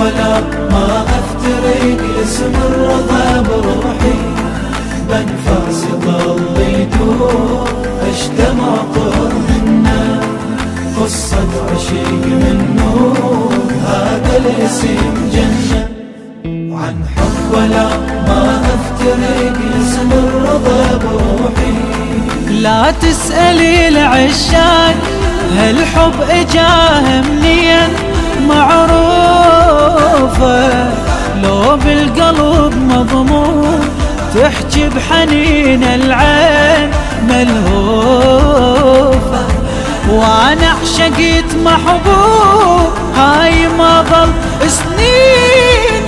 ولا ما أفترق اسم الرضا بروحي، بنفاس ظل يدور اجتمع قرب منا، قصة عشيق من نور هذا الاسم جنة. وعن حب ولا ما أفترق اسم الرضا بروحي. لا تسألي العشاق هالحب اجاه منين، معروفة لو بالقلب مضمون تحجي بحنين العين ملهوفة. وانا عشقت محبوب هاي ما ظل سنين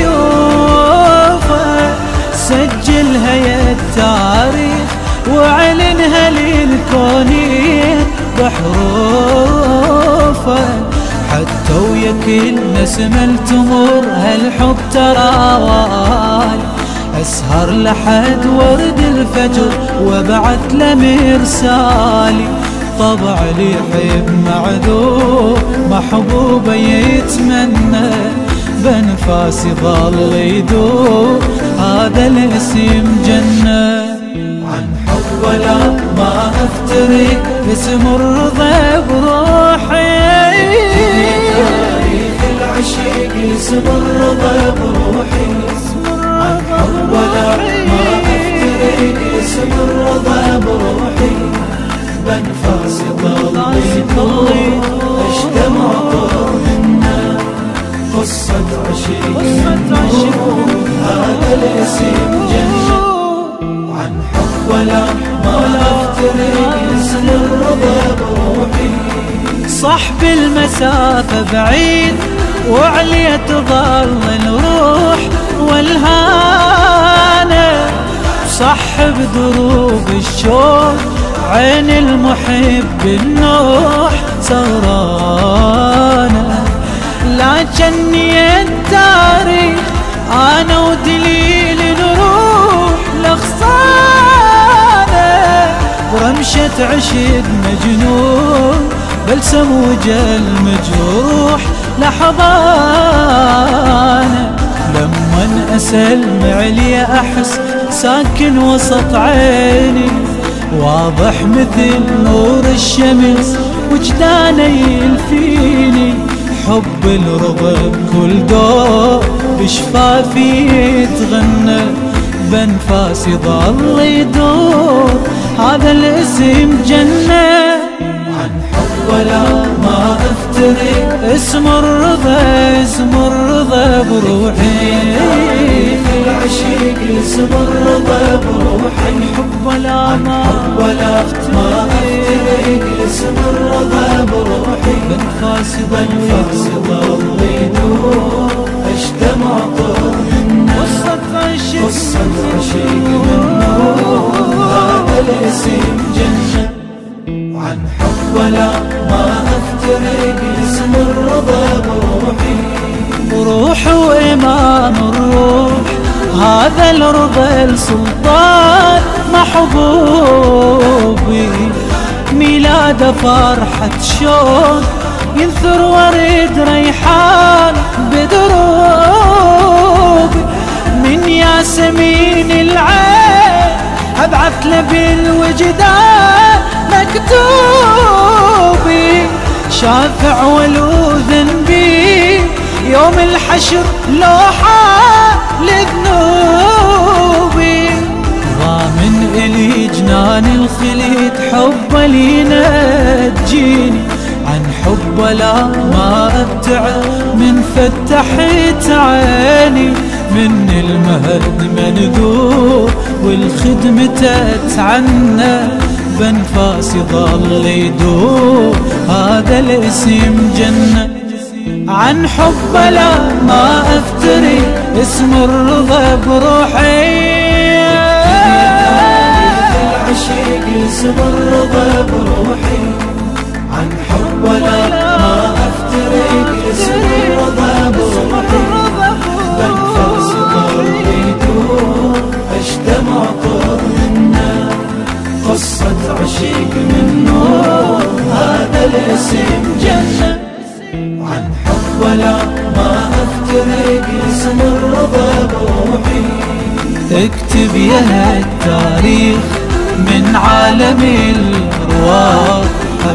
بطيوفة، سجلها يا التاريخ وعلنها للكونين بحروفه، حتى ويا كل نسمة تمر هالحب تراوال، اسهر لحد ورد الفجر وابعث له مرسالي، طبع لي يحب معذور محبوبه يتمنى، بنفاسي ظل يدور هذا الاسم جنة. عن حب ولا ما أفترق اسم الرضا بروحي، تاريخ العشيق اسم الرضا بروحي. عن حب ولا ما أفترق اسم الرضا بروحي، بنفاس ظل يدور اجتمع قرب منا، قصة عشيق من نور هذا الاسم جنة. عن حب ولا ما أفترق اسم الرضا بروحي. صحب المسافة بعيد وعليه تظل الروح والهانة، صحب دروب الشوق عين المحب النوح سهرانة، لكني التاريخ أنا ودليل نروح لغصانة، ورمشة عشق مجنون بلسم وجه المجروح لحظانة، لمن أسلم علي أحس ساكن وسط عيني، واضح مثل نور الشمس وجدانه يلفيني، حب الرضا بكل دور بشفافي يتغنى، بنفاسي ظل يدور هذا الاسم جنة. عن حب ولا ما أفترق اسم الرضا بروحي، العشيق اسم الرضا بروحي. حب ولا ما أفترق اسم الرضا بروحي، بنفاسي ظل يدور اجتمع قرب منا، قصة عشيق من نور هذا الاسم جنة. وعن حب ولا ما أفترق اسم الرضا بروحي. روح وإمام الروح هذا الرضا السلطان محبوبي، ميلاد فرحة شوق ينثر ورد ريحان بدروبي، من ياسمين العين أبعث له بالوجدان مكتوبي، شافع ولو ذنبي يوم الحشر لوحة لذنوبي، ضامن إلي جنان الخليد حب لي نجيني، عن حب ولا ما أبتعد من فتحت عيني، من المهد منذور والخدمة تتعنى، بنفاسي ظل يدور هذا الاسم جنة. عن حب لا ما أفتري اسم الرضا بروحي، العشيق اسم الرضا بروحي. عن حب ولا ما أفترق اسم الرضا بروحي، بنفاس ظل يدور اجتمع قرب منا، قصة عشيق من نور هذا الاسم جنة. عن حب ولا ما أفترق اسم الرضا بروحي. اكتب يا التاريخ من عالم الأرواح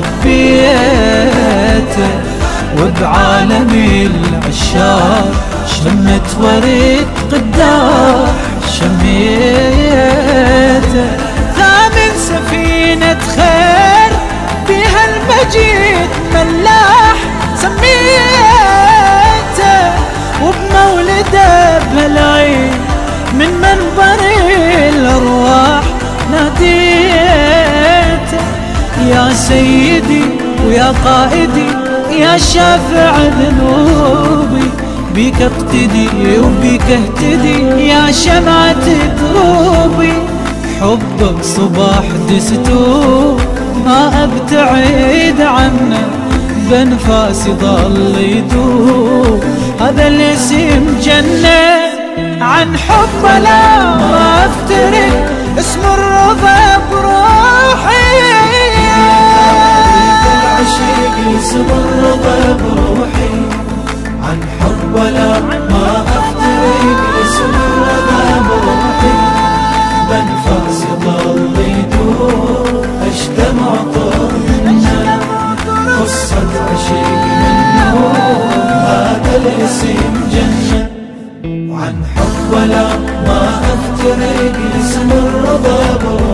حبيته، وبعالم العشاق شمت ورد قداح شميته. ثامن سفينة خير بها المجيد ملاح سميته، وبمولده بهالعين من منبر الأرواح ناديته. يا سيدي ويا قائدي يا شافع ذنوبي، بيك اقتدي وبيك اهتدي يا شمعة دروبي. حبك صباح دستور ما ابتعد عنه، بانفاسي ظل يدور هذا الاسم جنة. عن حب لا ما افترق اسم الرضا بروحي. العشيق اسم الرضا بروحي. عن حب ولا ما أفترق اسم الرضا بروحي. بنفاس ظل يدور اشتم عطرنا، قصة عشيق من نور هذا الاسم جنة. عن حب ولا ما أفترق اسم الرضا بروحي.